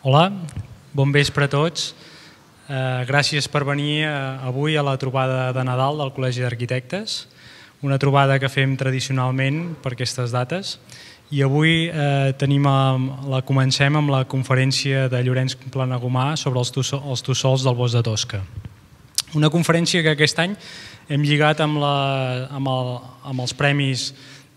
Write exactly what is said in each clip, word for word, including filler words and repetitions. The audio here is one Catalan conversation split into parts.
Hola, bon vespre a tots. Gràcies per venir avui a la trobada de Nadal del Col·legi d'Arquitectes, una trobada que fem tradicionalment per aquestes dates. I avui la comencem amb la conferència de Llorenç Planagumà sobre els tossols del Bosc de Tosca. Una conferència que aquest any hem lligat amb els premis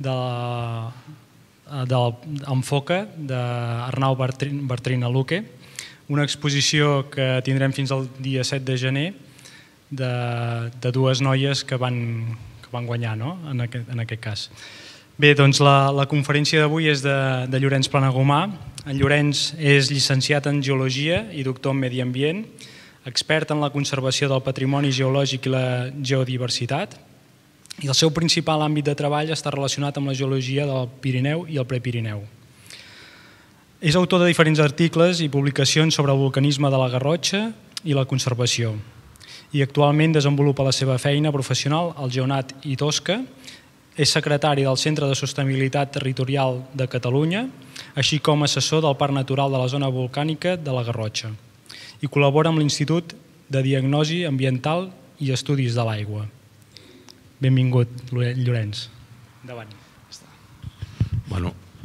d'Enfoca d'Arnau Bartrina Luque, una exposició que tindrem fins al dia set de gener de dues noies que van guanyar en aquest cas. Bé, doncs la conferència d'avui és de Llorenç Planagumà. En Llorenç és llicenciat en Geologia i doctor en Medi Ambient, expert en la conservació del patrimoni geològic i la geodiversitat, i el seu principal àmbit de treball està relacionat amb la geologia del Pirineu i el Prepirineu. És autor de diferents articles i publicacions sobre el vulcanisme de la Garrotxa i la conservació, i actualment desenvolupa la seva feina professional al Geonat i Tosca. És secretari del Centre de Sostenibilitat Territorial de Catalunya, així com assessor del Parc Natural de la Zona Volcànica de la Garrotxa, i col·labora amb l'Institut de Diagnosi Ambiental i Estudis de l'Aigua. Benvingut, Llorenç. Endavant. Bueno,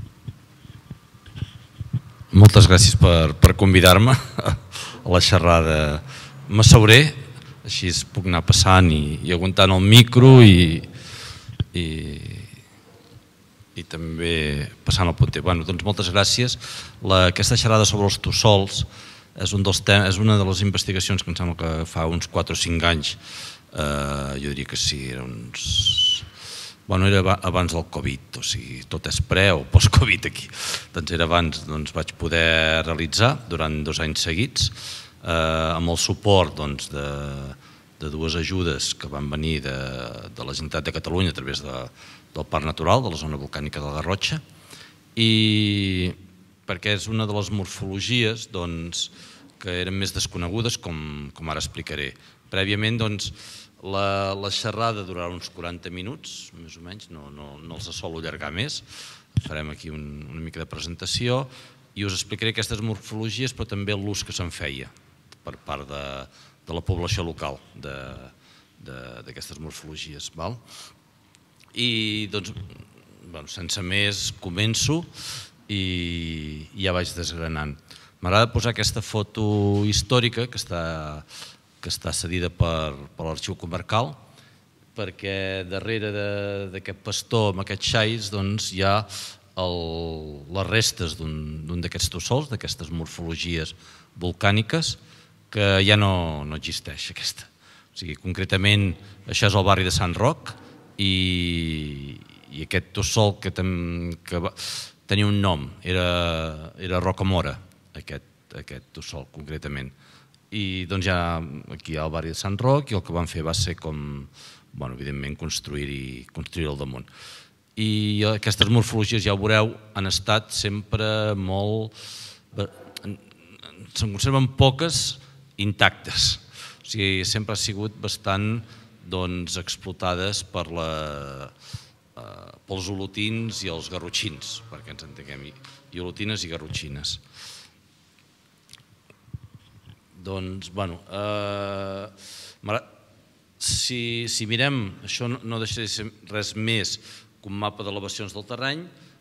moltes gràcies per convidar-me a la xerrada. M'asseuré, així puc anar passant i aguantant el micro i i també passant el punter. Doncs moltes gràcies. Aquesta xerrada sobre els tossols és una de les investigacions que em sembla que fa uns quatre o cinc anys, jo diria que sí, era uns... Bueno, era abans del Covid, o sigui, tot és pre o post-Covid aquí. Doncs era abans, doncs vaig poder realitzar durant dos anys seguits, amb el suport de dues ajudes que van venir de la Generalitat de Catalunya a través del Parc Natural, de la Zona Volcànica de la Garrotxa, i perquè és una de les morfologies que eren més desconegudes, com ara explicaré. Prèviament, doncs, la xerrada durarà uns quaranta minuts, més o menys, no els sol allargar més. Farem aquí una mica de presentació i us explicaré aquestes morfologies, però també l'ús que se'n feia per part de la població local d'aquestes morfologies. I, doncs, sense més, començo i ja vaig desgranant. M'agrada posar aquesta foto històrica que està que està cedida per l'Arxiu Comarcal, perquè darrere d'aquest pastor amb aquests xais hi ha les restes d'un d'aquests tossols, d'aquestes morfologies volcàniques, que ja no existeix aquesta. O sigui, concretament, això és el barri de Sant Roc i aquest tossol que tenia un nom, era Rocamora, aquest tossol concretament. I doncs ja aquí al barri de Sant Roc, i el que van fer va ser com, evidentment, construir-hi al damunt. I aquestes morfologies, ja ho veureu, han estat sempre molt... se'n conserven poques intactes. O sigui, sempre han sigut bastant explotades pels olotins i els garrotxins, perquè ens entenguem, i olotines i garrotxines. Doncs, bueno, si mirem, això no deixa de ser res més que un mapa d'elevacions del terreny,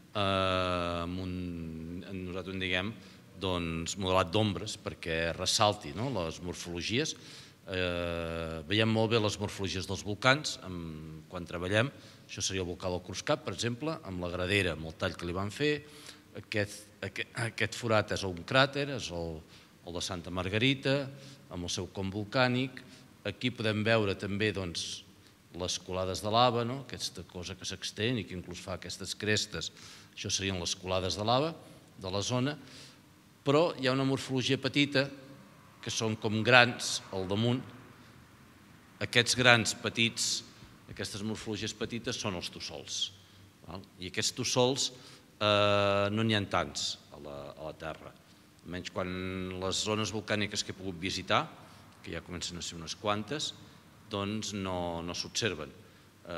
nosaltres en diguem modelat d'ombres perquè ressalti les morfologies. Veiem molt bé les morfologies dels volcans quan treballem. Això seria el volcà del Cruscat, per exemple, amb la gradera, amb el tall que li van fer. Aquest forat és un cràter, és el el de Santa Margarita, amb el seu com volcànic. Aquí podem veure també les colades de lava, aquesta cosa que s'extén i que inclús fa aquestes crestes. Això serien les colades de lava de la zona, però hi ha una morfologia petita que són com grans al damunt. Aquests grans petits, aquestes morfologies petites són els tossols. I aquests tossols no n'hi ha tants a la Terra. Almenys quan les zones volcàniques que he pogut visitar, que ja comencen a ser unes quantes, doncs no s'observen.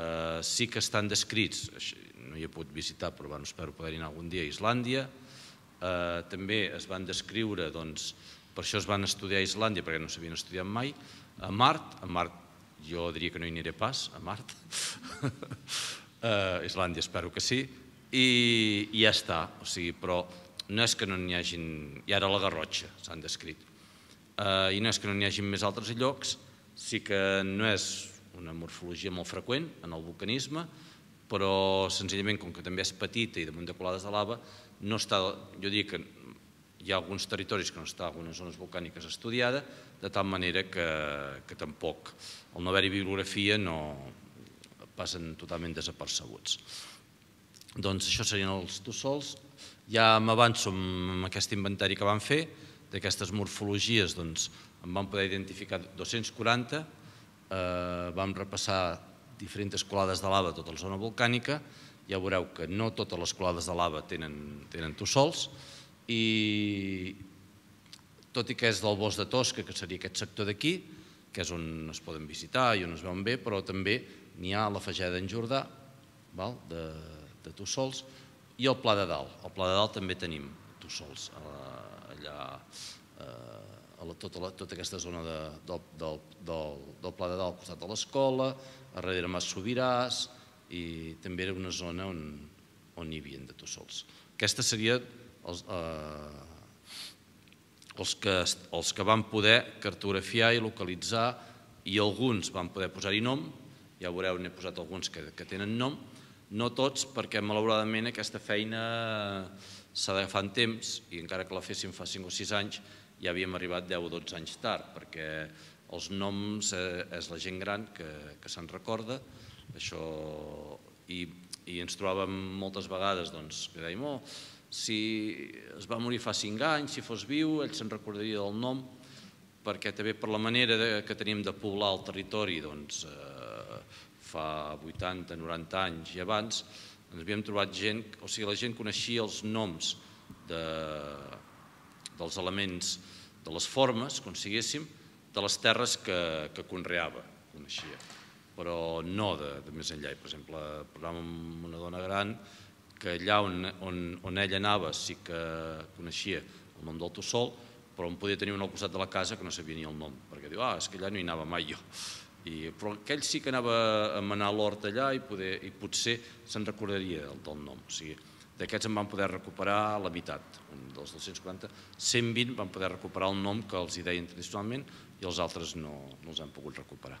Sí que estan descrits, no hi he pogut visitar, però espero poder-hi anar algun dia, a Islàndia, també es van descriure, per això es van estudiar a Islàndia, perquè no s'havien estudiat mai, a Mart, a Mart jo diria que no hi aniré pas, a Mart, a Islàndia espero que sí, i ja està, però no és que no n'hi hagin, i ara la Garrotxa s'han descrit, i no és que no n'hi hagin més altres llocs, sí que no és una morfologia molt freqüent en el vulcanisme, però senzillament com que també és petita i damunt de colades de lava, no està, jo dic que hi ha alguns territoris que no està algunes zones volcàniques estudiades, de tal manera que tampoc, al no haver-hi bibliografia, no passen totalment desapercebuts. Doncs això serien els tussols. Ja m'avanço amb aquest inventari que vam fer, d'aquestes morfologies en vam poder identificar dos-cents quaranta, vam repassar diferents colades de lava a tota la zona volcànica, ja veureu que no totes les colades de lava tenen tussols, i tot i que és del bosc de Tosca, que seria aquest sector d'aquí, que és on es poden visitar i on es veuen bé, però també n'hi ha a la Fageda d'en Jordà, de tussols, i el Pla de Dalt. Al Pla de Dalt també tenim tussols, allà, a tota aquesta zona del Pla de Dalt, al costat de l'escola, a darrere Mas Sobiràs, i també era una zona on hi havia de tussols. Aquesta seria els que van poder cartografiar i localitzar, i alguns van poder posar-hi nom, ja veureu, n'he posat alguns que tenen nom, no tots, perquè malauradament aquesta feina s'ha d'agafar en temps, i encara que la féssim fa cinc o sis anys, ja havíem arribat deu o dotze anys tard, perquè els noms és la gent gran que se'n recorda, i ens trobàvem moltes vegades que dèiem, oh, si es va morir fa cinc anys, si fos viu, ell se'n recordaria del nom, perquè també per la manera que teníem de poblar el territori fa vuitanta, noranta anys i abans, ens havíem trobat gent, o sigui, la gent coneixia els noms dels elements, de les formes, com siguéssim, de les terres que conreava, coneixia, però no de més enllà. Per exemple, parlàvem amb una dona gran que allà on ella anava sí que coneixia el nom del tossol, però on podia tenir un al costat de la casa que no sabia ni el nom, perquè diu, ah, és que allà no hi anava mai jo. Però aquell sí que anava a menar l'hort allà i potser se'n recordaria del nom. O sigui, d'aquests en van poder recuperar la meitat, dels dos-cents quaranta, cent vint van poder recuperar el nom que els hi deien tradicionalment i els altres no els han pogut recuperar.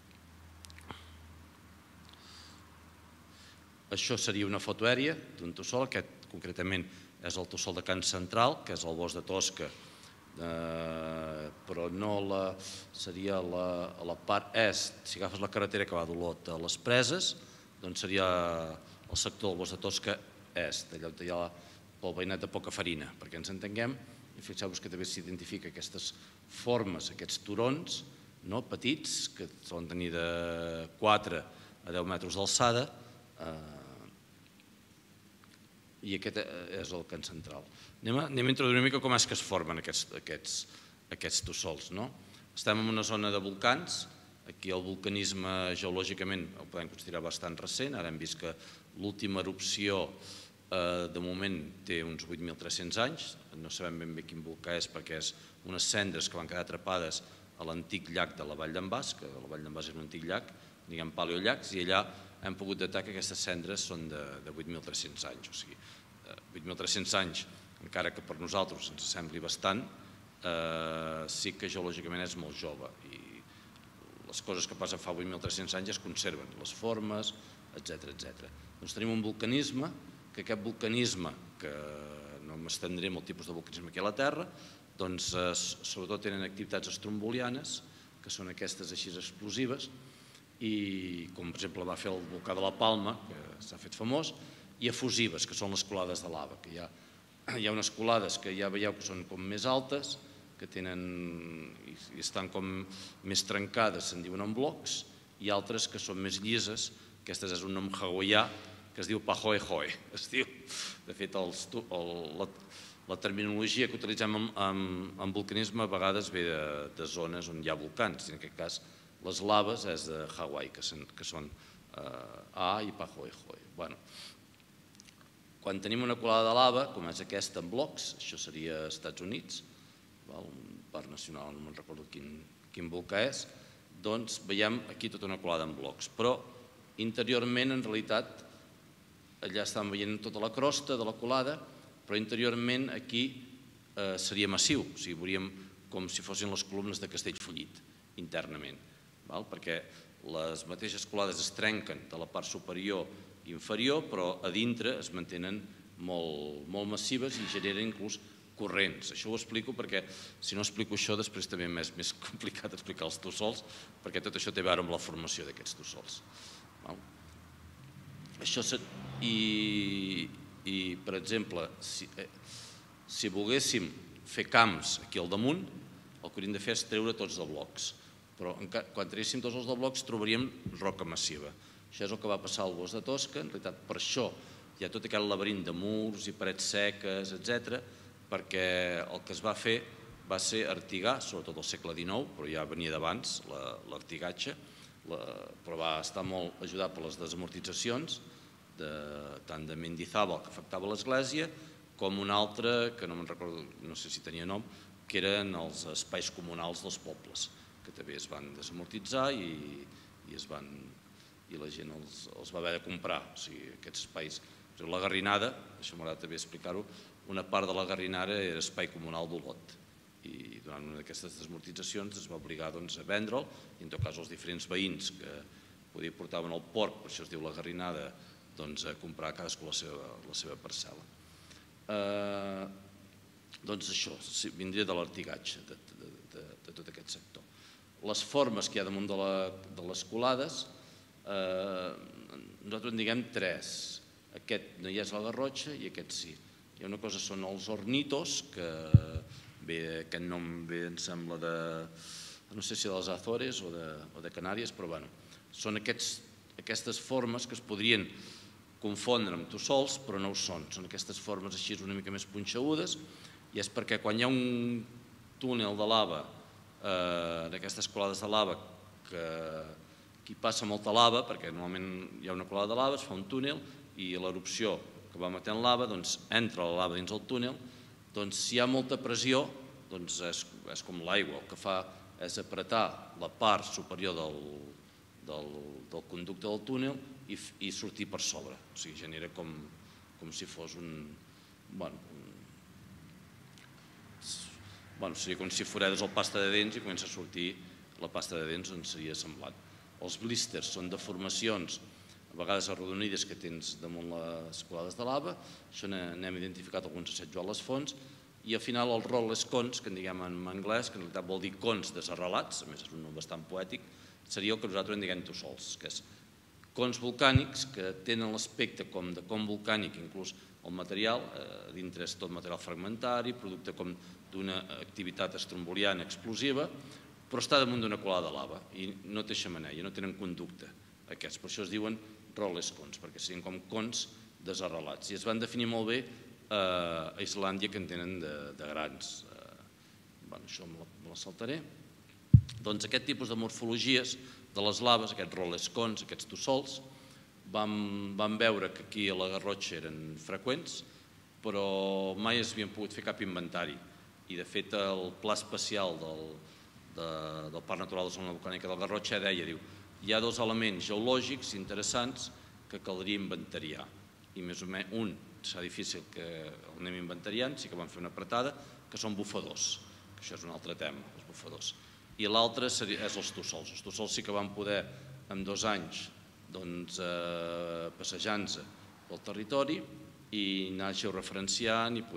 Això seria una foto aèria d'un tossol, aquest concretament és el tossol de Can Central, que és el bosc de Tosca, però no seria a la part est, si agafes la carretera que va d'Olot a les Preses, doncs seria el sector del bosc de Tosca est, allà on hi ha pel veïnat de Poca Farina, perquè ens entenguem, i fixeu-vos que també s'identifica aquestes formes, aquests turons petits, que solen tenir de quatre a deu metres d'alçada, i aquest és el Can Central. Anem a introduir una mica com és que es formen aquests tossols. Estem en una zona de volcans, aquí el vulcanisme geològicament el podem considerar bastant recent, ara hem vist que l'última erupció de moment té uns vuit mil tres-cents anys, no sabem ben bé quin volcà és perquè és unes cendres que van quedar atrapades a l'antic llac de la Vall d'en Bas, que la Vall d'en Bas és un antic llac, diguem paleollacs, i allà hem pogut detectar que aquestes cendres són de vuit mil tres-cents anys, o sigui, vuit mil tres-cents anys, encara que per nosaltres ens sembli bastant, sí que geològicament és molt jove i les coses que passen fa vuit mil tres-cents anys es conserven, les formes, etcètera. Doncs tenim un vulcanisme, que aquest vulcanisme, que no m'estendré amb el tipus de vulcanisme que hi ha a la Terra, doncs sobretot tenen activitats estrombolianes, que són aquestes així explosives, i com per exemple va fer el volcà de la Palma, que s'ha fet famós, i efusives, que són les colades de lava, que hi ha unes colades que ja veieu que són com més altes, que tenen i estan com més trencades, se'n diuen en blocs, i altres que són més llises, aquest és un nom hawaià que es diu Pahoehoe, es diu. De fet, la terminologia que utilitzem en vulcanisme a vegades ve de zones on hi ha volcans, i en aquest cas les laves és de Hawaii, que són A i Pahoehoe. quan tenim una colada de lava, com és aquesta en blocs, això seria als Estats Units, un parc nacional, no me'n recordo quin volcà és, doncs veiem aquí tota una colada en blocs, però interiorment, en realitat, allà estàvem veient tota la crosta de la colada, però interiorment aquí seria massiu, o sigui, veuríem com si fossin les columnes de Castellfollit, internament, perquè les mateixes colades es trenquen de la part superior i inferior, però a dintre es mantenen molt massives i generen inclús corrents. Això ho explico perquè, si no explico això, després també m'és més complicat explicar els tossols, perquè tot això té a veure amb la formació d'aquests tossols. I, per exemple, si volguéssim fer camps aquí al damunt, el que hauríem de fer és treure tots de blocs, però quan traiéssim tots els de blocs trobaríem roca massiva. Això és el que va passar al Bosc de Tosca, en realitat per això hi ha tot aquest laberint de murs i parets seques, etcètera, perquè el que es va fer va ser artigar, sobretot al segle dinou, però ja venia d'abans l'artigatge, però va estar molt ajudat per les desamortitzacions, tant de Mendizábal, que afectava l'església, com un altre, que no me'n recordo, no sé si tenia nom, que eren els espais comunals dels pobles, que també es van desamortitzar i la gent els va haver de comprar, o sigui, aquests espais. La Garrinada, això m'agrada també explicar-ho, una part de la Garrinada era espai comunal d'Olot i durant una d'aquestes desamortitzacions es va obligar a vendre'l i en tot cas els diferents veïns que poder portaven el porc, per això es diu la Garrinada, a comprar cadascú la seva parcel·la. Doncs això, vindria de l'artigatge de tot aquest sector. Les formes que hi ha damunt de les colades, nosaltres en diguem tres. Aquest no hi és la Garrotxa i aquest sí. Hi ha una cosa, són els ornitos, que aquest nom ve, em sembla, de, no sé si de les Azores o de Canàries, però bé, són aquestes formes que es podrien confondre amb tossols, però no ho són. Són aquestes formes així una mica més punxegudes i és perquè quan hi ha un túnel de lava, d'aquestes colades de lava, que aquí passa molta lava, perquè normalment hi ha una colada de lava, es fa un túnel i l'erupció que va matant lava, doncs entra la lava dins el túnel, doncs si hi ha molta pressió, doncs és com l'aigua, el que fa és apretar la part superior del conducte del túnel i sortir per sobre, o sigui, genera com si fos un... Bueno, seria com si foredes el pasta de dents i comença a sortir la pasta de dents, on seria semblant. Els blísters són deformacions, a vegades arrodonides, que tens damunt les colades de lava, això n'hem identificat alguns assetjats a les fonts, i al final els rotless cones, que en diguem en anglès, que en realitat vol dir cons desarrelats, a més és un nom bastant poètic, seria el que nosaltres en diguem tossols, que és cons volcànics que tenen l'aspecte com de con volcànic, inclús el material, dintre és tot material fragmentari, producte com d'una activitat estromboliana explosiva, però està damunt d'una colada de lava i no té xemeneia, no tenen conducte aquests, per això es diuen rotless cones, perquè serien com cons desarrelats. I es van definir molt bé a Islàndia, que en tenen de grans. Això me la saltaré. Doncs aquest tipus de morfologies de les laves, aquests rotless cones, aquests tossols, vam veure que aquí a la Garrotxa eren freqüents, però mai es havien pogut fer cap inventari. I de fet el pla especial del Parc Natural de Zona Volcànica del Garrotxa deia, diu, hi ha dos elements geològics interessants que caldria inventariar. I més o menys un serà difícil que el anem inventariant, sí que vam fer una apretada, que són bufadors, que això és un altre tema, els bufadors. I l'altre és els tossols. Els tossols sí que vam poder, en dos anys, passejant-se pel territori i anar georreferenciant i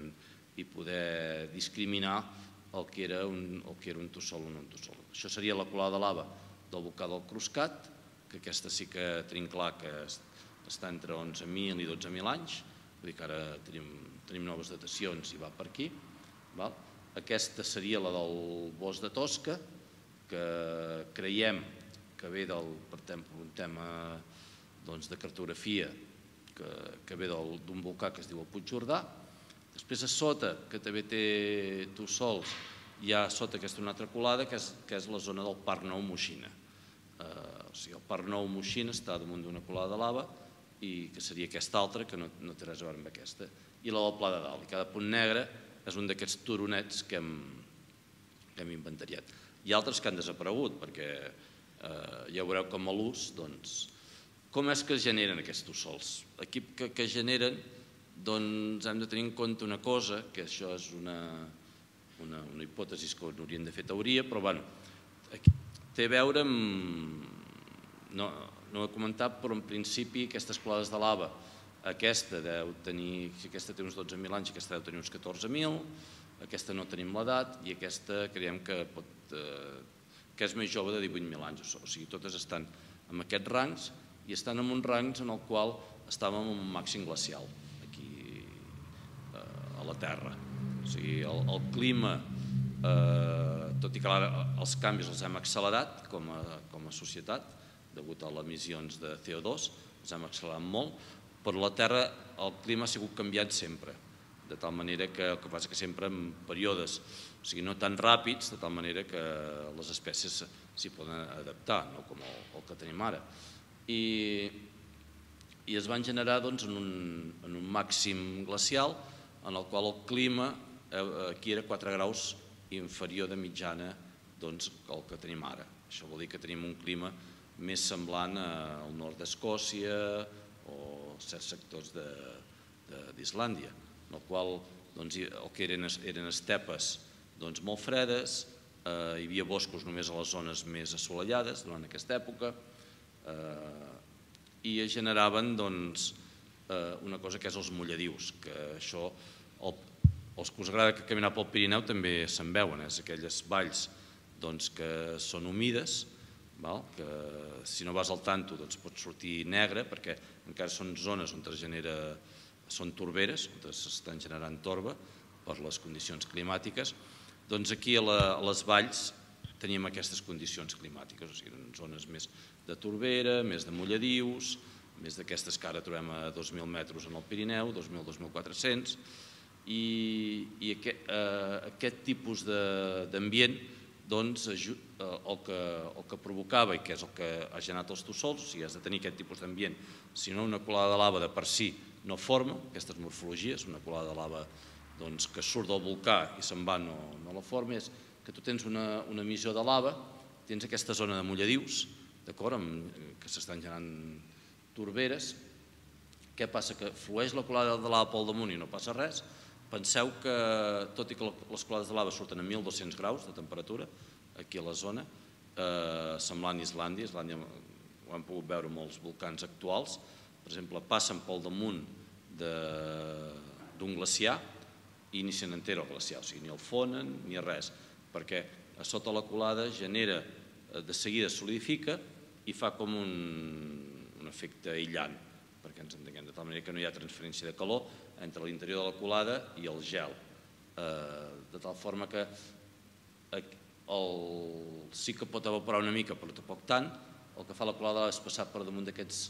poder discriminar el que era un tossol o no un tossol. Això seria la colada de lava del volcà del Cruscat, que aquesta sí que tenim clar que està entre onze mil i dotze mil anys, vull dir que ara tenim noves datacions i va per aquí. Aquesta seria la del Bosc de Tosca, que creiem que ve per un tema de cartografia, que ve d'un volcà que es diu el Puigjordà. Després a sota, que també té tossols, hi ha sota aquesta una altra colada, que és la zona del Parc Nou Moixina. O sigui, el Parc Nou Moixina està damunt d'una colada de lava i que seria aquesta altra, que no té res a veure amb aquesta, i la del Pla de Dalt. I cada punt negre és un d'aquests turonets que hem inventariat. Hi ha altres que han desaparegut, perquè ja veureu com a l'ús, doncs, com és que es generen aquests tossols? Aquí que es generen, doncs hem de tenir en compte una cosa, que això és una hipòtesi que hauríem de fer teoria, però bé, té a veure amb... no ho he comentat, però en principi aquestes colades de lava, aquesta deu tenir, si aquesta té uns dotze mil anys, aquesta deu tenir uns catorze mil, aquesta no tenim l'edat, i aquesta creiem que és més jove de divuit mil anys, o sigui, totes estan en aquests rangs i estan en uns rangs en el qual estàvem en un màxim glacial, aquí a la Terra. O sigui, el clima, tot i que ara els canvis els hem accelerat com a societat, degut a les emissions de C O dos, els hem accelerat molt, però a la Terra el clima ha sigut canviant sempre, de tal manera que el que passa que sempre en períodes, o sigui, no tan ràpids, de tal manera que les espècies s'hi poden adaptar, no com el que tenim ara. I es van generar en un màxim glacial en el qual el clima aquí era quatre graus inferior de mitjana al que tenim ara. Això vol dir que tenim un clima més semblant al nord d'Escòcia o certs sectors d'Islàndia, en el qual el que eren estepes molt fredes, hi havia boscos només a les zones més assolellades durant aquesta època, i es generaven una cosa que és els mulladius, que això, els que us agrada caminar pel Pirineu també se'n veuen, és aquelles valls que són humides, que si no vas al tanto pot sortir negre, perquè encara són zones on es genera, són torberes, on s'estan generant torba per les condicions climàtiques. Doncs aquí a les valls teníem aquestes condicions climàtiques, o sigui, eren zones més de torbera, més de mulladius, més d'aquestes que ara trobem a dos mil metres en el Pirineu, dos mil a dos mil quatre-cents, i aquest tipus d'ambient el que provocava, i que és el que ha generat els tossols, o sigui, has de tenir aquest tipus d'ambient, si no una colada de lava de per si no forma aquestes morfologies, una colada de lava que surt del volcà i se'n va, no la forma, és que tu tens una emissió de lava, tens aquesta zona de mulladius, d'acord, que s'estan generant torberes. Què passa? Que flueix la colada de lava pel damunt i no passa res. Penseu que, tot i que les colades de lava surten a mil dos-cents graus de temperatura, aquí a la zona, semblant a Islàndia, Islàndia ho hem pogut veure amb els volcans actuals, per exemple, passen pel damunt d'un glaciar i ni se n'entera el glaciar, o sigui, ni el fonen ni res, perquè a sota la colada genera, de seguida solidifica i fa com un efecte aïllant, perquè ens entenguem, de tal manera que no hi ha transferència de calor entre l'interior de la colada i el gel, de tal forma que sí que pot evaporar una mica, però tampoc tant. El que fa la colada és passar per damunt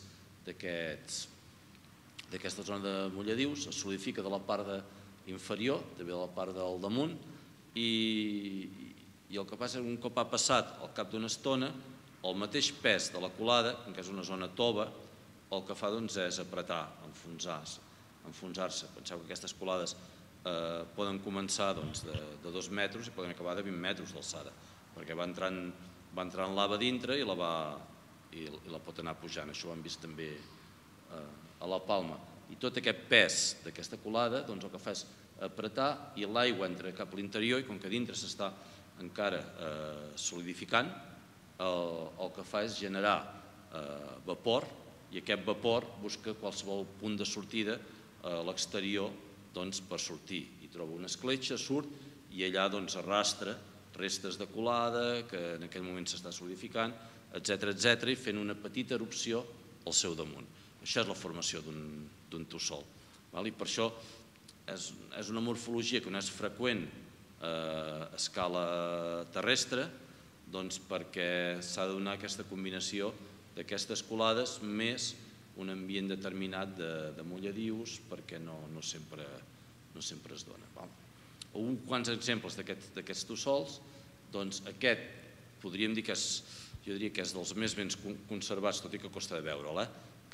d'aquesta zona de mulladius, es solidifica de la part inferior, també de la part del damunt, i el que passa és que un cop ha passat, al cap d'una estona, el mateix pes de la colada, que és una zona tova, el que fa és apretar, enfonsar-se. Penseu que aquestes colades poden començar de dos metres i poden acabar de vint metres d'alçada, perquè va entrant lava dintre i la pot anar pujant. Això ho hem vist també a la Palma. I tot aquest pes d'aquesta colada el que fa és apretar i l'aigua entra cap a l'interior i com que dintre s'està encara solidificant, el que fa és generar vapor i aquest vapor busca qualsevol punt de sortida a l'exterior per sortir. I troba una escletxa, surt i allà arrastra restes de colada que en aquell moment s'està solidificant, etcètera, etcètera, i fent una petita erupció al seu damunt. Això és la formació d'un tossol. I per això és una morfologia que no és freqüent a escala terrestre, perquè s'ha de donar aquesta combinació d'aquestes colades més un ambient determinat de mulladius, perquè no sempre es dona. Uns quants exemples d'aquests tossols, doncs aquest podríem dir que és, jo diria que és dels més ben conservats, tot i que costa de veure'l, que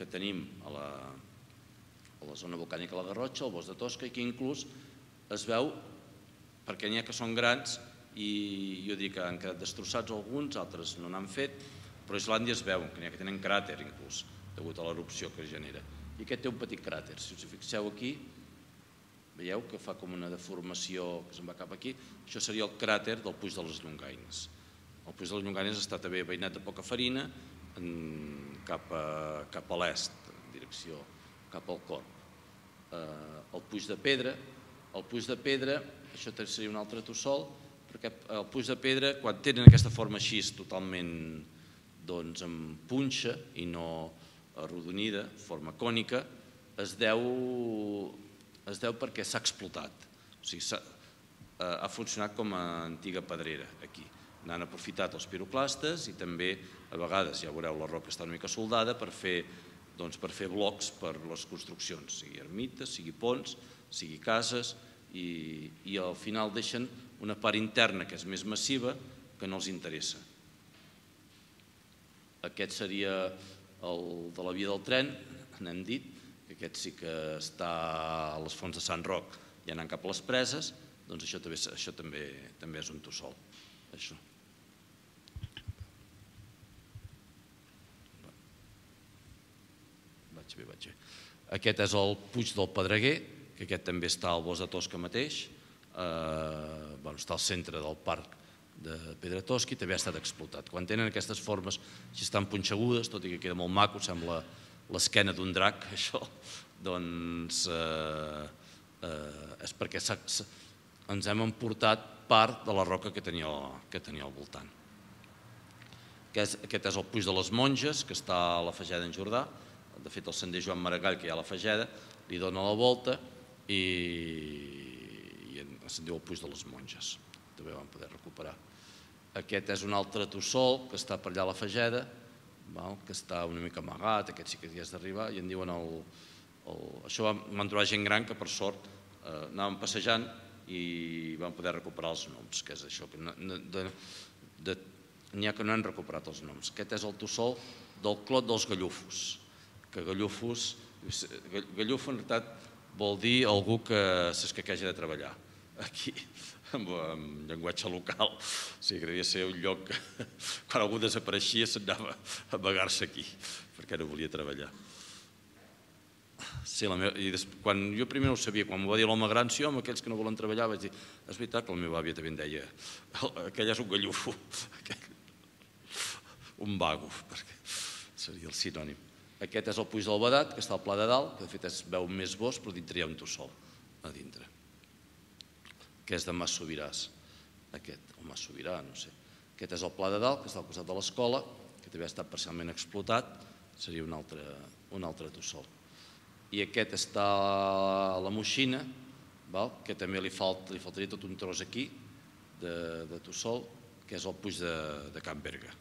que tenim a la, a la zona volcànica de la Garrotxa, al bosc de Tosca, i que inclús es veu, perquè n'hi ha que són grans, i jo dic que han quedat destrossats alguns, altres no n'han fet, però a Islàndia es veu que n'hi ha que tenen cràter inclús, degut a l'erupció que es genera. I aquest té un petit cràter. Si us fixeu aquí, veieu que fa com una deformació que se'n va cap aquí. Això seria el cràter del Puig de les Llongaines. El Puig de les Llongaines està també veïnat de Pocafarina cap a l'est, en direcció cap al Corb. El Puig de Pedra, el Puig de Pedra, això seria un altre tossol, perquè el Puig de Pedra, quan tenen aquesta forma així totalment amb punxa i no arrodonida, forma cònica, es deu es deu perquè s'ha explotat. O sigui, ha funcionat com a antiga pedrera aquí. N'han aprofitat els piroclastes i també, a vegades, ja veureu, la roca està una mica soldada per fer blocs per les construccions, sigui ermites, sigui ponts, sigui cases, i al final deixen una part interna que és més massiva que no els interessa. Aquest seria el de la via del tren, n'hem dit, que aquest sí que està a les fonts de Sant Roc i anant cap a les preses, doncs això també és un tossol. Això. Vaig bé, vaig bé. Aquest és el Puig del Pedreguer, que aquest també està al bosc de Tosca mateix, està al centre del parc de Pedra Tosca i també ha estat explotat. Quan tenen aquestes formes així estan punxegudes, tot i que queda molt maco, sembla l'esquena d'un drac, això, doncs és perquè ens hem emportat part de la roca que tenia al voltant. Aquest és el Puig de les Monges, que està a la Fageda en Jordà. De fet, el sender Joan Maragall, que hi ha a la Fageda, li dona la volta i se'n diu el Puig de les Monges. També vam poder recuperar. Aquest és un altre tossol que està per allà a la Fageda, que està una mica amagat, aquest sí que hi has d'arribar, i en diuen el... Això vam trobar gent gran que, per sort, anàvem passejant i vam poder recuperar els noms, que és això, que n'hi ha que no han recuperat els noms. Aquest és el tossol del Clot dels Gallufos, que Gallufos, Gallufo en realitat vol dir algú que s'escaqueja de treballar, aquí, en llenguatge local. O sigui, que devia ser un lloc que quan algú desapareixia s'anava a amagar-se aquí, perquè no volia treballar. Quan jo primer no ho sabia, quan m'ho va dir l'home gran, sí, home, aquells que no volen treballar, vaig dir, és veritat que la meva àvia també em deia, aquell és un gallufo, un vago, perquè seria el sinònim. Aquest és el Puig del Badat, que està al Pla de Dalt, que de fet es veu més bosc, però dintre hi ha un tossol, a dintre, que és de Mas Sobiràs, aquest, o Mas Sobirà, no sé. Aquest és el Pla de Dalt, que està al costat de l'escola, que també ha estat parcialment explotat, seria un altre tossol. I aquest està a la Moixina, que també li faltaria tot un tros aquí, de tossol, que és el Puig de Can Berga.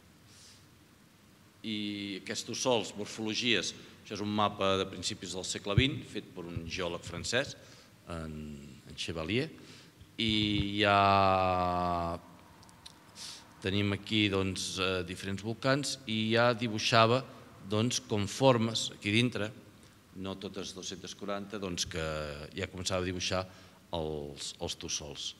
I aquests tossols, morfologies, això és un mapa de principis del segle vint, fet per un geòleg francès, en Chevalier, i ja tenim aquí diferents volcans i ja dibuixava com formes aquí dintre, no totes dos-centes quaranta, que ja començava a dibuixar els tossols.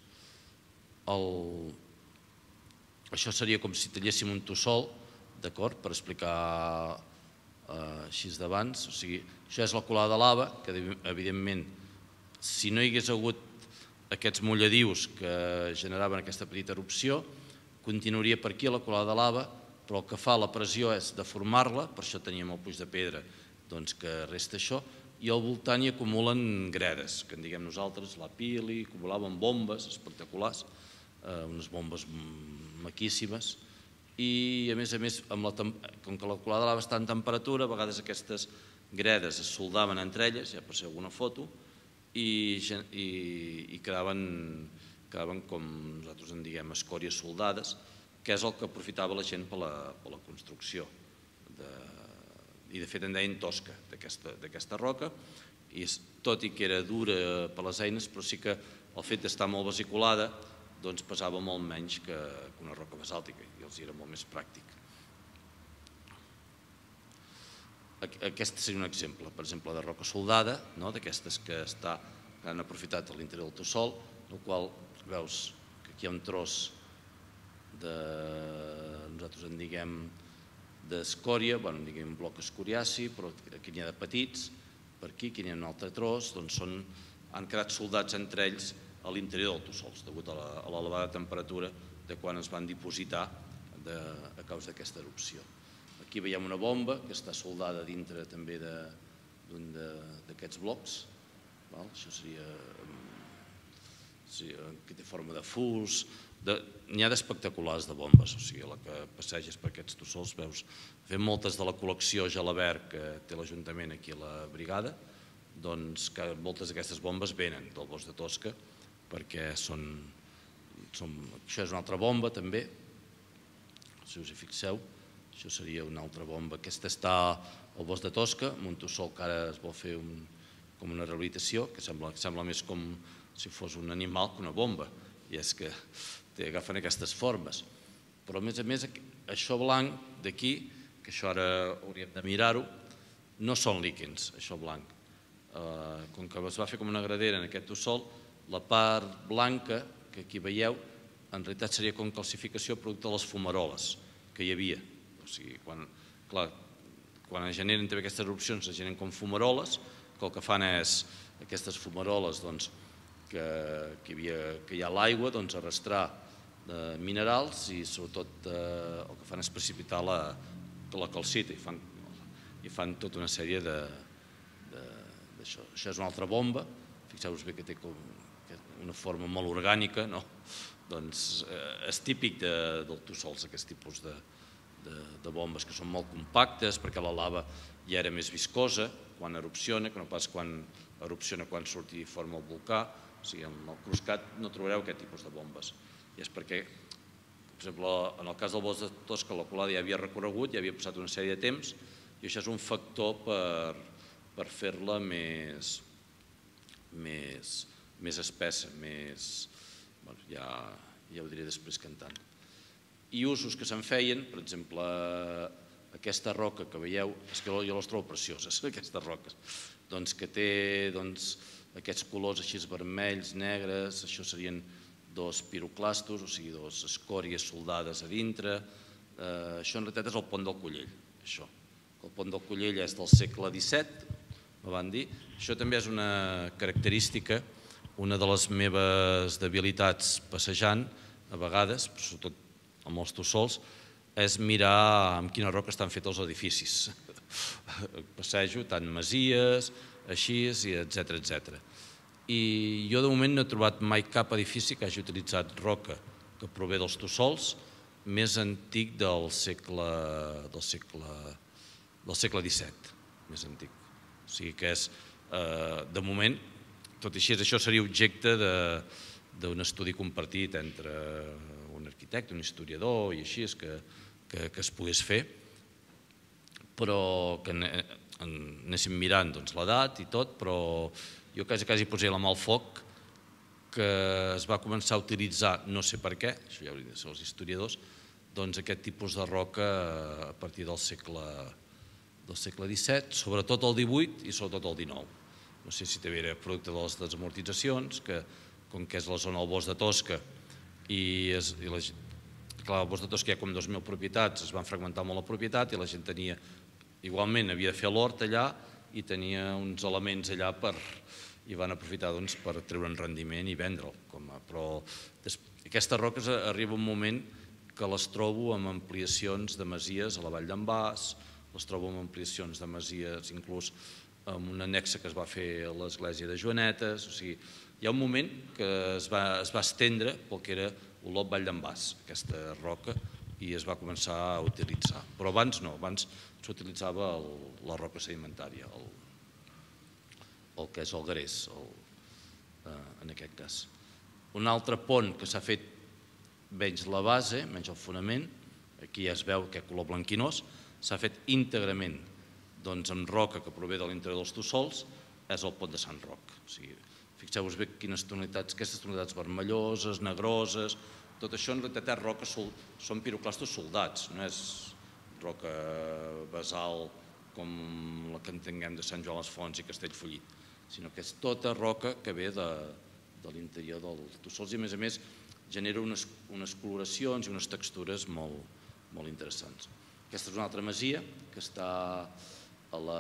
Això seria com si talléssim un tossol, d'acord, per explicar així d'abans. O sigui, això és la colada de lava, que evidentment, si no hi hagués hagut aquests mulladius que generaven aquesta petita erupció, continuaria per aquí la colada de lava, però el que fa la pressió és deformar-la, per això teníem el Puig de Pedra, doncs que resta això, i al voltant hi acumulen gredes, que en diguem nosaltres, la pili, acumulaven bombes espectaculars, unes bombes maquíssimes, i a més a més, com que la colada de lava està en temperatura, a vegades aquestes gredes es soldaven entre elles, ja per ser alguna foto, i quedaven com nosaltres en diguem escòries soldades, que és el que aprofitava la gent per la construcció. I de fet en deien tosca d'aquesta roca, i tot i que era dura per les eines, però sí que el fet d'estar molt vesiculada doncs pesava molt menys que una roca basàltica i els era molt més pràctic. Aquest seria un exemple, per exemple, de roca soldada, d'aquestes que han aprofitat a l'interior del tossol, en el qual veus que aquí hi ha un tros de, nosaltres en diguem, d'escòria, en diguem un bloc escoriaci, però aquí n'hi ha de petits, per aquí, aquí n'hi ha un altre tros, doncs han quedat soldats entre ells a l'interior del tossol, degut a l'elevada temperatura de quan es van dipositar a causa d'aquesta erupció. Aquí veiem una bomba que està soldada dintre també d'un d'aquests blocs. Això seria... que té forma de fus. N'hi ha d'espectaculars de bombes, o sigui, la que passeges per aquests tossols veus. Fem moltes de la col·lecció Gelabert que té l'Ajuntament aquí a la brigada, doncs moltes d'aquestes bombes venen del bosc de Tosca perquè són... Això és una altra bomba també, si us hi fixeu. Això seria una altra bomba. Aquesta està al bosc de Tosca, amb un tossol que ara es vol fer com una rehabilitació, que sembla més com si fos un animal que una bomba, i és que agafen aquestes formes. Però a més a més, això blanc d'aquí, que això ara hauríem de mirar-ho, no són líquens, això blanc. Com que es va fer com una gradera en aquest tossol, la part blanca que aquí veieu, en realitat seria com calcificació producte de les fumaroles que hi havia. O sigui, quan es generen també aquestes erupcions, es generen com fumaroles, que el que fan és aquestes fumaroles que hi ha a l'aigua, arrastrar minerals i sobretot el que fan és precipitar la calcita i fan tota una sèrie d'això. Això és una altra bomba, fixeu-vos bé que té una forma molt orgànica, doncs és típic dels tossols aquest tipus de de bombes que són molt compactes perquè la lava ja era més viscosa quan erupciona, que no pas quan erupciona quan surti i forma el volcà. O sigui, en el Cruscat no trobareu aquest tipus de bombes. I és perquè, per exemple, en el cas del bosc de Tosca, la colada ja havia recorregut, ja havia passat una sèrie de temps, i això és un factor per fer-la més espessa, més... ja ho diré després cantant. I usos que se'n feien, per exemple, aquesta roca que veieu, és que jo les trobo precioses, aquestes roques, que té aquests colors així vermells, negres, això serien dos piroclastos, o sigui, dos escòries soldades a dintre. Això en realitat és el pont del Collell, això. El pont del Collell és del segle disset, me van dir. Això també és una característica, una de les meves debilitats passejant, a vegades, sobretot amb els tossols, és mirar amb quina roca estan fets els edificis. Passejo tant masies, així, etcètera. I jo de moment no he trobat mai cap edifici que hagi utilitzat roca que prové dels tossols més antic del segle disset, més antic. O sigui que és, de moment, tot i així, això seria objecte d'un estudi compartit entre un arquitecte, un historiador i així, que es pogués fer, però que anéssim mirant l'edat i tot, però jo quasi quasi posaré la mà al foc que es va començar a utilitzar, no sé per què, això ja hauria de ser els historiadors, aquest tipus de roca a partir del segle disset, sobretot el divuit i sobretot el dinou. No sé si també era producte de les desamortitzacions, que com que és la zona del bosc de Tosca, i clar, al bosc de Tosca hi ha com dos mil propietats, es van fragmentar molt la propietat i la gent tenia, igualment havia de fer l'hort allà i tenia uns elements allà i van aprofitar per treure'n rendiment i vendre'l. Però aquestes roques arriba un moment que les trobo amb ampliacions de masies a la Vall d'en Bas, les trobo amb ampliacions de masies inclús amb un annexe que es va fer a l'església de Joanetes, o sigui, hi ha un moment que es va estendre pel que era Olot Vall d'en Bas, aquesta roca, i es va començar a utilitzar. Però abans no, abans s'utilitzava la roca sedimentària, el que és el gres, en aquest cas. Un altre pont que s'ha fet menys la base, menys el fonament, aquí ja es veu aquest color blanquinós, s'ha fet íntegrament amb roca que prové de l'interior dels tossols, és el pont de Sant Roc. Fixeu-vos bé quines tonalitats, aquestes tonalitats vermelloses, negroses, tot això en realitat és roca, són piroclastos soldats, no és roca basal com la que entenguem de Sant Joan les Fonts i Castellfollit, sinó que és tota roca que ve de, de l'interior dels tossols i a més a més genera unes, unes coloracions i unes textures molt, molt interessants. Aquesta és una altra masia que està a la,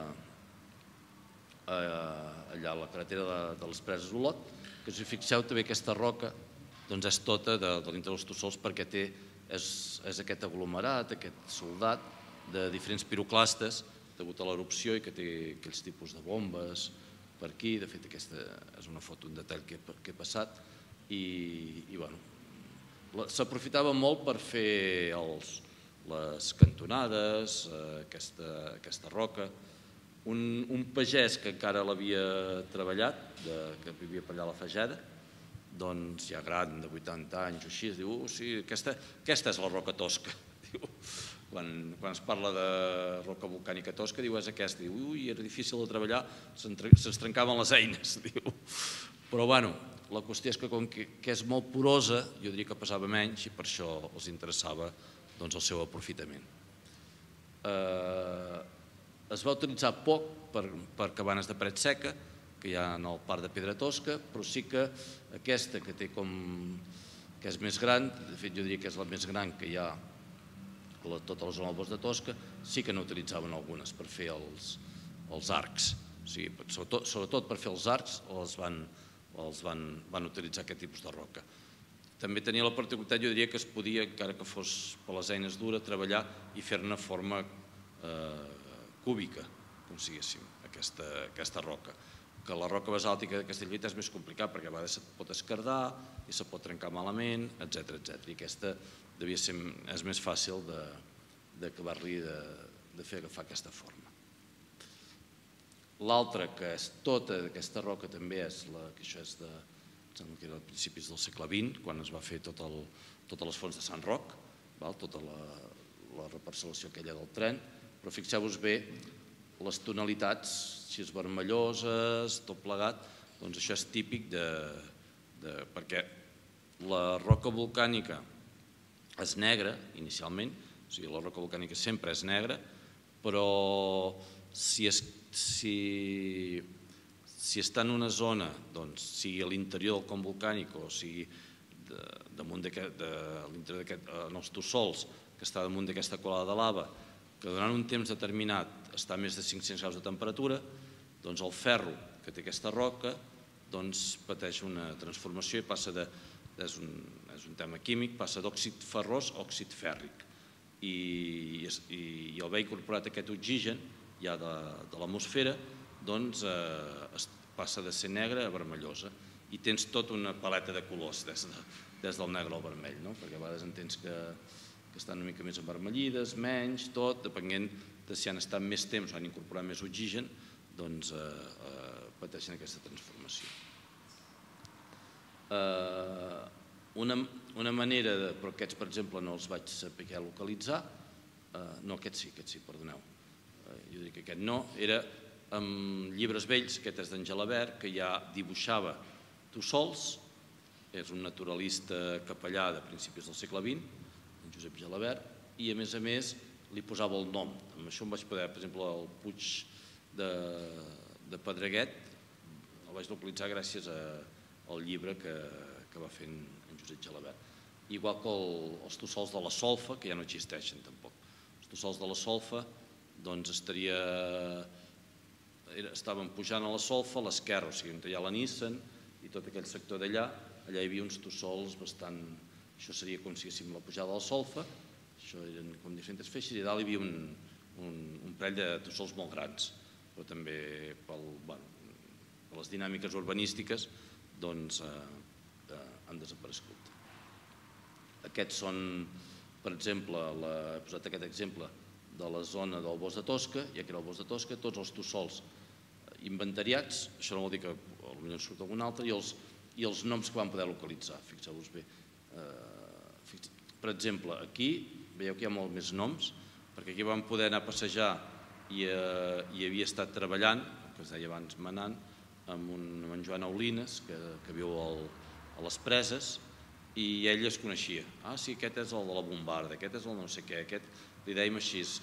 a, allà a la carretera de, de les Preses d'Olot, que si fixeu també aquesta roca doncs és tota de, de l'interior dels tossols perquè té, és, és aquest aglomerat, aquest soldat de diferents piroclastes degut a l'erupció i que té aquells tipus de bombes per aquí. De fet, aquesta és una foto, un detall que, que he passat i, i bueno, s'aprofitava molt per fer els, les cantonades, aquesta, aquesta roca. Un, un pagès que encara l'havia treballat, de, que vivia per allà a la Fageda, doncs ja gran, de vuitanta anys o així, es diu, oh, sí, aquesta, aquesta és la roca tosca. Diu, quan, quan es parla de roca volcànica tosca, diu, és aquesta. Diu, ui, era difícil de treballar, se'ns trencaven les eines. Diu. Però, bueno, la qüestió és que com que, que és molt porosa, jo diria que pesava menys i per això els interessava doncs, el seu aprofitament. Eh, es va utilitzar poc per, per cabanes de paret seca, que hi ha en el parc de Pedra Tosca, però sí que aquesta que té com, que és més gran, de fet jo diria que és la més gran que hi ha a tota la zona del Bosc de Tosca, sí que n'utilitzaven algunes per fer els, els arcs. O sigui, sobretot, sobretot per fer els arcs els van, els van, van utilitzar aquest tipus de roca. També tenia la particularitat, jo diria que es podia, encara que fos per les eines dures, treballar i fer-ne forma eh, cúbica, com siguéssim, aquesta, aquesta roca. Que la roca basàltica de Castellfollit és més complicat perquè a vegades se't pot esquerdar i se pot trencar malament, etcètera etcètera. I aquesta devia ser, és més fàcil d'acabar-li de, de fer agafar aquesta forma. L'altra, que és tota aquesta roca, també és la que això és de, sembla que era a principis del segle vint, quan es va fer tot el, totes les fonts de Sant Roc, val? Tota la, la reparcel·lació aquella del tren, però fixeu-vos bé les tonalitats, si és vermelloses, tot plegat, doncs això és típic de, de, perquè la roca volcànica és negra inicialment, o sigui, la roca volcànica sempre és negra, però si, es, si, si està en una zona, doncs, sigui a l'interior del con volcànic o sigui de, damunt d'aquest, de, l'interior d'aquest, en els tossols, que està damunt d'aquesta colada de lava, que durant un temps determinat està a més de cinc-cents graus de temperatura, doncs el ferro que té aquesta roca doncs pateix una transformació i passa de, és un, és un tema químic, passa d'òxid ferrós a òxid fèrric. I, i, i al haver incorporat aquest oxigen ja de, de l'atmosfera, doncs eh, es passa de ser negra a vermellosa i tens tota una paleta de colors des, de, des del negre al vermell, no? Perquè a vegades entens que, que estan una mica més envermellides, menys, tot, depenent de si han estat més temps o han incorporat més oxigen, doncs eh, eh, pateixen aquesta transformació. Eh, una, una manera, de, però aquests per exemple no els vaig saber localitzar, eh, no aquests sí, aquests sí, perdoneu, eh, jo dic que aquest no, era amb llibres vells, aquest és d'en Gelabert, que ja dibuixava tossols, és un naturalista capellà de principis del segle vint, en Josep Gelabert, i a més a més li posava el nom. Amb això em vaig poder, per exemple, el Puig de, de Pedreguet, el vaig localitzar gràcies a, al llibre que, que va fer en, en Josep Gelabert. Igual que el, els tossols de la Solfa, que ja no existeixen tampoc. Els tossols de la Solfa, doncs estaria... estaven pujant a la Solfa, a l'esquerra, o sigui, on hi ha la Nissan i tot aquell sector d'allà, allà hi havia uns tossols bastant... Això seria com si haguéssim la pujada a la Solfa, això eren com diferents feixes, i a dalt hi havia un, un, un parell de tossols molt grans, però també pel, bueno, per les dinàmiques urbanístiques doncs eh, eh, han desaparegut. Aquests són, per exemple, la, he posat aquest exemple de la zona del Bosc de Tosca, ja que era el Bosc de Tosca, tots els tossols inventariats, això no vol dir que potser en surt algun altre, i els, i els noms que van poder localitzar, fixeu-vos bé. Eh, fix, per exemple, aquí veieu que hi ha molts més noms, perquè aquí vam poder anar a passejar i eh, hi havia estat treballant, que es deia abans Manant, amb, un, amb en Joan Aulines, que, que viu al, a les Preses, i ell es coneixia. Ah, sí, aquest és el de la bombarda, aquest és el no sé què, aquest li dèiem així,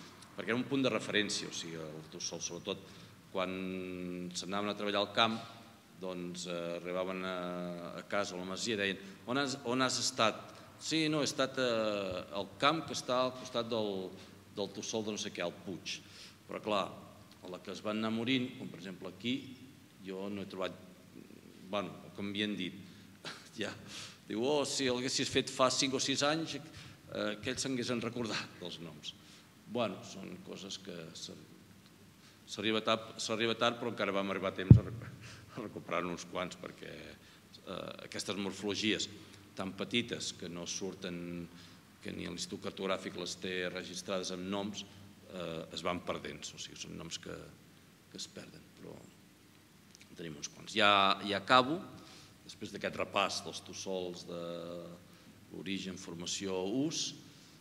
perquè era un punt de referència, o sigui, el Tossol, sobretot quan s'anaven a treballar al camp, doncs arribaven a casa, a la masia, i deien, on has estat? Sí, no, he estat al camp que està al costat del Tossol de no sé què, al Puig. Però clar, a la que es van anar morint, com per exemple aquí, jo no he trobat, bueno, com m'havien dit, ja, diu, oh, si l'haguessis fet fa cinc o sis anys, aquells s'haguessin recordat dels noms. Bueno, són coses que s'arriba tard, però encara vam arribar a temps a recuperar-ne uns quants, perquè aquestes morfologies tan petites que no surten, que ni l'Institut Cartogràfic les té registrades amb noms, es van perdent, o sigui, són noms que es perden, però en tenim uns quants. Ja acabo, després d'aquest repàs dels tossols de l'origen, formació, ús,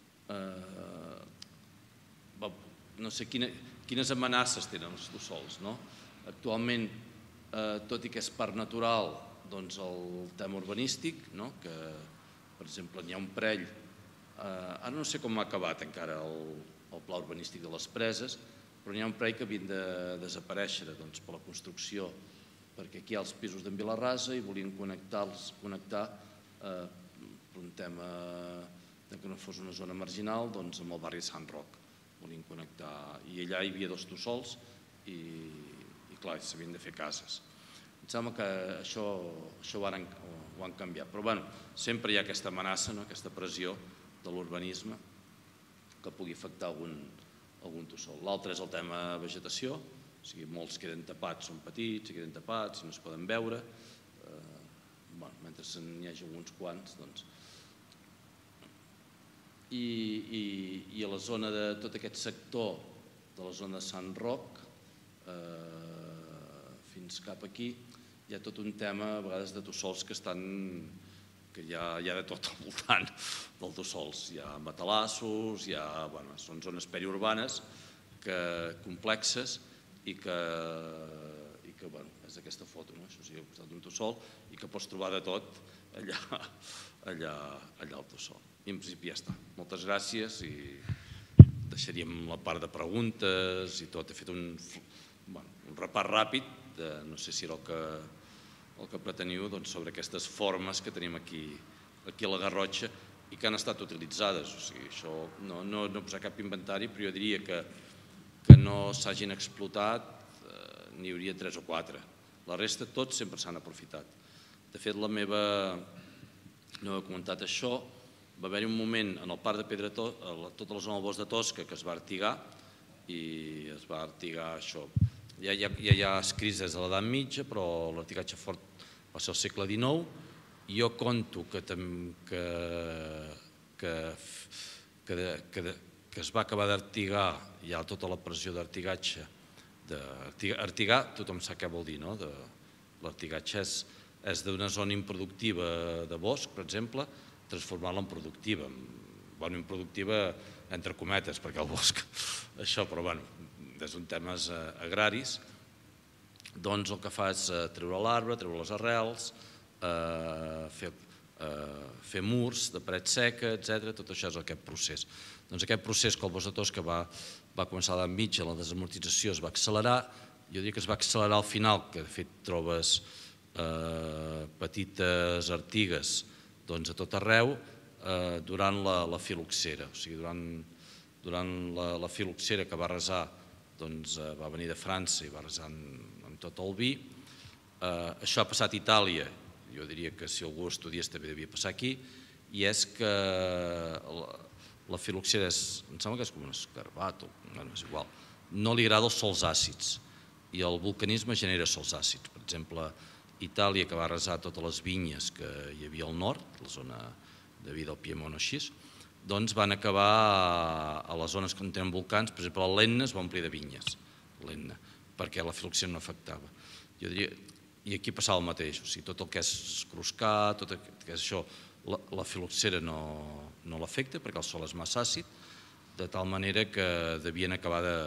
no sé quines amenaces tenen els tossols. Actualment, tot i que és parc natural, doncs el tema urbanístic, que per exemple n'hi ha un parell, ara no sé com ha acabat encara el pla urbanístic de les preses, però n'hi ha un parell que havien de desaparèixer per la construcció, perquè aquí hi ha els pisos d'en Vilarrasa i volien connectar-los, connectar per un tema que no fos una zona marginal amb el barri de Sant Roc. Volien connectar, i allà hi havia dos tossols i clar, s'havien de fer cases. Em sembla que això ho han canviat, però bé, sempre hi ha aquesta amenaça, aquesta pressió de l'urbanisme que pugui afectar algun tossol. L'altre és el tema vegetació, o sigui, molts queden tapats, són petits, queden tapats i no es poden veure, mentre n'hi hagi alguns quants, doncs. I a la zona de tot aquest sector, de la zona de Sant Roc, fins cap aquí, hi ha tot un tema, a vegades, de tossols que estan, que hi ha de tot al voltant dels tossols. Hi ha matalassos, són zones periurbanes complexes i que, és aquesta foto, això sí, al costat d'un tossol, i que pots trobar de tot allà al tossol. I en principi ja està. Moltes gràcies i deixaríem la part de preguntes i tot. He fet un repàs ràpid, no sé si era el que preteniu, sobre aquestes formes que tenim aquí a la Garrotxa i que han estat utilitzades. O sigui, això no he posat cap inventari, però jo diria que no s'hagin explotat, n'hi hauria tres o quatre. La resta, tots sempre s'han aprofitat. De fet, la meva... no he comentat això, va haver-hi un moment en el parc de Pedretós, a tota la zona del bosc de Tosca, que es va artigar, i es va artigar això. Ja hi ha escrits des de l'edat mitja, però l'artigatge fort va ser al segle dinou. Jo conto que es va acabar d'artigar, hi ha tota la pressió d'artigatge. Artigar, tothom sap què vol dir, no? L'artigatge és d'una zona improductiva de bosc, per exemple, transformar-la en productiva. Bueno, improductiva entre cometes, perquè el bosc, això, però bueno, des d'un temes agraris, doncs el que fa és treure l'arbre, treure les arrels, fer murs de paret seca, etcètera. Tot això és aquest procés. Doncs aquest procés que el bosc de Tosca va començar a l'edat mitja, la desamortització es va accelerar, jo diria que es va accelerar al final, que de fet trobes petites artigues a tot arreu durant la filoxera. O sigui, durant la filoxera que va arrasar, va venir de França i va arrasar amb tot el vi. Això ha passat a Itàlia, jo diria que si algú estudiés també devia passar aquí, i és que la filoxera em sembla que és com un escarbat, és igual, no li agrada els sòls àcids i el vulcanisme genera sòls àcids. Per exemple, Itàlia, que va arrasar totes les vinyes que hi havia al nord, la zona de vi del Piemont o així, doncs van acabar a les zones on tenen volcans, per exemple, l'Etna es va omplir de vinyes, l'Etna, perquè la filoxera no afectava. I aquí passava el mateix, o sigui, tot el que és cruscar, tot el que és això, la filoxera no l'afecta perquè el sòl és massa àcid, de tal manera que devien acabar de...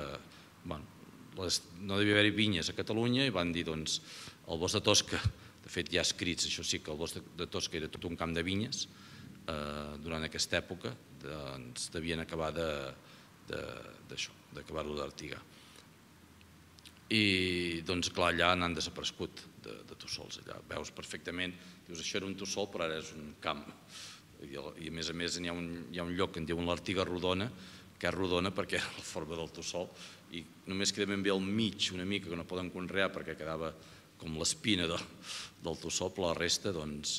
no devia haver-hi vinyes a Catalunya i van dir, doncs, el bosc de Tosca, de fet hi ha escrits, això sí, que el bosc de Tosca era tot un camp de vinyes durant aquesta època, doncs devien acabar d'això, d'acabar-lo d'artigar. I doncs clar, allà n'han desaparegut de tossols, allà veus perfectament, dius això era un tossol però ara és un camp, i a més a més hi ha un lloc que en diuen l'Artiga rodona, que és rodona perquè era la forma del tossol, i només queda ben bé al mig una mica que no poden conrear perquè quedava com l'espina del tossol, però la resta doncs...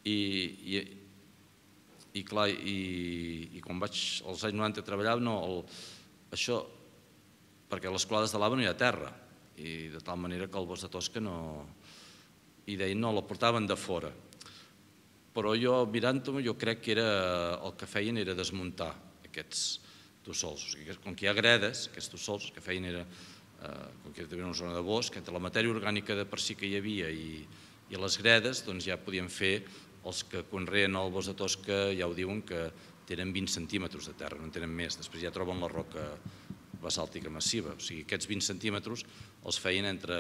I clar, i quan vaig als anys noranta treballar, això, perquè a les colades de lava no hi ha terra, i de tal manera que el bosc de Tosca no... I deien, no, la portaven de fora. Però jo, mirant-ho, jo crec que el que feien era desmuntar aquests tossols. O sigui, com que hi ha gredes, aquests tossols, el que feien era, com que hi havia una zona de bosc, entre la matèria orgànica de per si que hi havia i les gredes, doncs ja podien fer, els que conreen el bosc de Tosca ja ho diuen que tenen vint centímetres de terra, no en tenen més. Després ja troben la roca basàltica massiva. O sigui, aquests vint centímetres els feien entre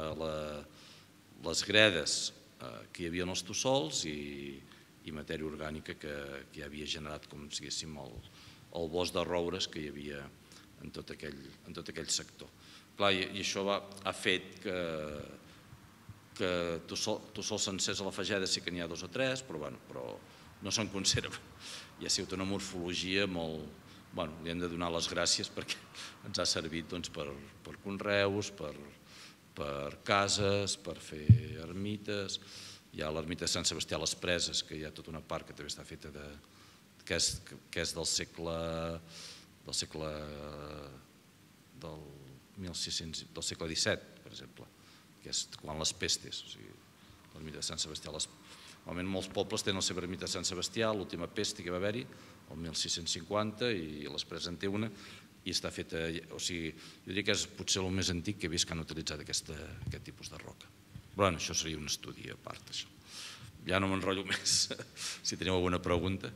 les gredes que hi havia en els tossols i matèria orgànica que ja havia generat, com si diguéssim, el bosc de roures que hi havia en tot aquell sector. Clar, i això ha fet que que tossols sencers a la Fageda sí que n'hi ha dos o tres, però no se'n conserva. I ha sigut una morfologia molt... Bueno, li hem de donar les gràcies perquè ens ha servit per conreus, per cases, per fer ermites. Hi ha l'ermita de Sant Sebastià a les Preses, que hi ha tota una part que també està feta de... que és del segle... del segle... del mil sis-cents... del segle disset, per exemple, que és quan les pestes, o sigui, l'ermita de Sant Sebastià. Normalment molts pobles tenen la seva ermita de Sant Sebastià, l'última pesta que va haver-hi, el mil sis-cents cinquanta, i les Preses en té una, i està feta, o sigui, jo diria que és potser el més antic que he vist que han utilitzat aquest tipus de roca. Però bueno, això seria un estudi a part, això. Ja no m'enrotllo més, si teniu alguna pregunta.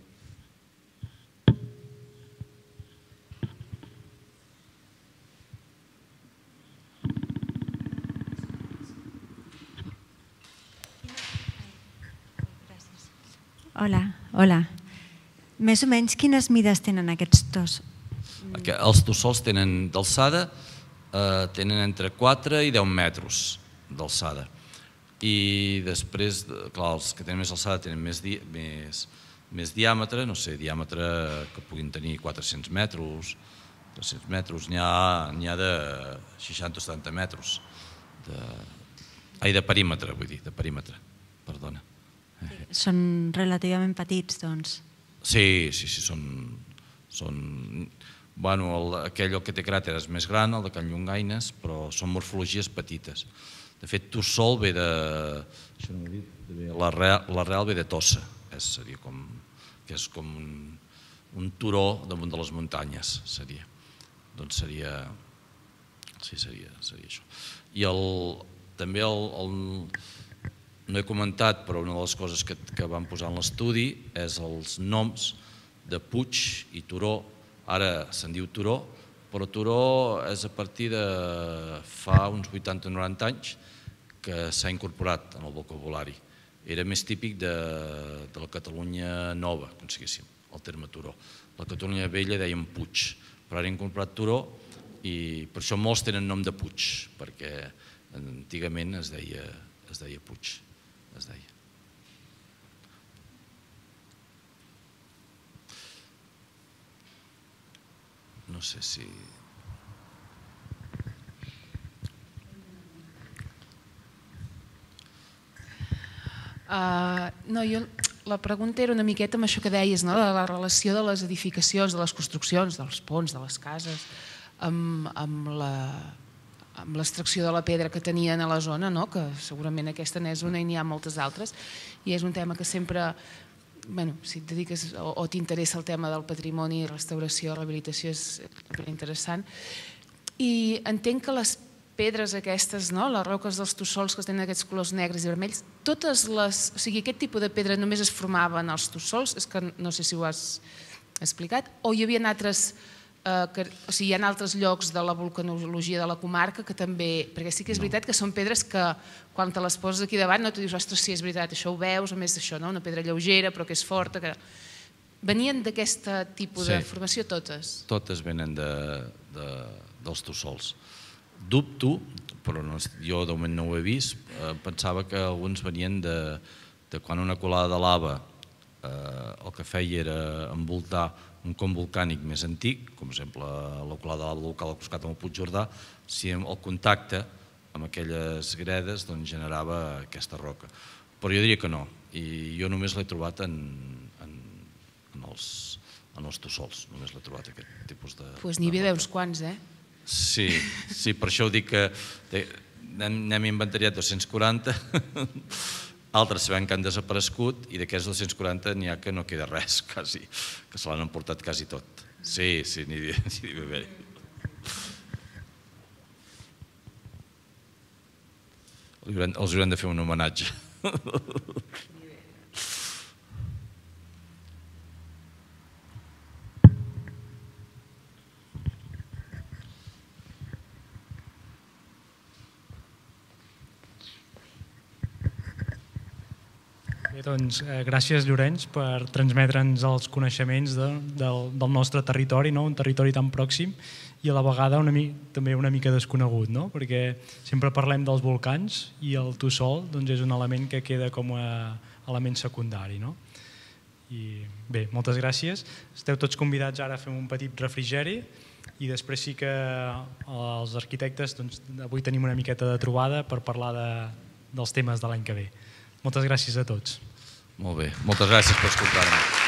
Hola, hola. Més o menys quines mides tenen aquests tossols? Els tossols tenen d'alçada, tenen entre quatre i deu metres d'alçada. I després, clar, els que tenen més alçada tenen més diàmetre, no sé, diàmetre que puguin tenir quatre-cents metres, tres-cents metres, n'hi ha de seixanta o setanta metres. Ai, de perímetre, vull dir, de perímetre, perdona. Són relativament petits, doncs. Sí, sí, sí, són... Bueno, aquell que té cràter és més gran, el de Can Llongaines, però són morfologies petites. De fet, tossol ve de... L'arrel ve de tossa, seria com... que és com un turó damunt de les muntanyes, seria. Doncs seria... Sí, seria això. I també el... No he comentat, però una de les coses que vam posar en l'estudi és els noms de Puig i Turó. Ara se'n diu Turó, però Turó és a partir de fa uns vuitanta o noranta anys que s'ha incorporat en el vocabulari. Era més típic de la Catalunya nova, com diguéssim, el terme Turó. La Catalunya vella deien Puig, però ara ha incorporat Turó i per això molts tenen nom de Puig, perquè antigament es deia Puig. Es deia. No sé si... No, jo... La pregunta era una miqueta amb això que deies, de la relació de les edificacions, de les construccions, dels ponts, de les cases, amb la... amb l'extracció de la pedra que tenien a la zona, que segurament aquesta n'és una i n'hi ha moltes altres, i és un tema que sempre, si et dediques o t'interessa el tema del patrimoni, restauració, rehabilitació, és interessant. I entenc que les pedres aquestes, les roques dels tossols que tenen aquests colors negres i vermells, totes les... O sigui, aquest tipus de pedra només es formava en els tossols, és que no sé si ho has explicat, o hi havia altres... O sigui, hi ha altres llocs de la vulcanologia de la comarca que també... Perquè sí que és veritat que són pedres que quan te les poses aquí davant no tu dius, ostres, sí, és veritat, això ho veus, a més d'això, una pedra lleugera però que és forta. Venien d'aquest tipus de formació totes? Totes venen dels tossols. Dubto, però jo de moment no ho he vist, pensava que alguns venien de quan una colada de lava el que feia era envoltar un con volcànic més antic, com per exemple la colada de lava del Cal al costat amb el Puigjordà, si el contacte amb aquelles gredes generava aquesta roca. Però jo diria que no, i jo només l'he trobat en els tossols, només l'he trobat aquest tipus de... Doncs n'hi havia uns quants, eh? Sí, sí, per això ho dic que n'hem inventariat dos-cents quaranta, altres sabem que han desaparegut i d'aquests dos-cents quaranta n'hi ha que no queda res, quasi, que se l'han emportat quasi tot. Sí, sí, n'hi devia haver. Els haurem de fer un homenatge. Bé, doncs, gràcies, Llorenç, per transmetre'ns els coneixements del nostre territori, un territori tan pròxim i a la vegada també una mica desconegut, perquè sempre parlem dels volcans i el tossol és un element que queda com a element secundari. Bé, moltes gràcies. Esteu tots convidats ara a fer un petit refrigeri i després sí que els arquitectes avui tenim una miqueta de trobada per parlar dels temes de l'any que ve. Moltes gràcies a tots. Molt bé, moltes gràcies per escoltar-me.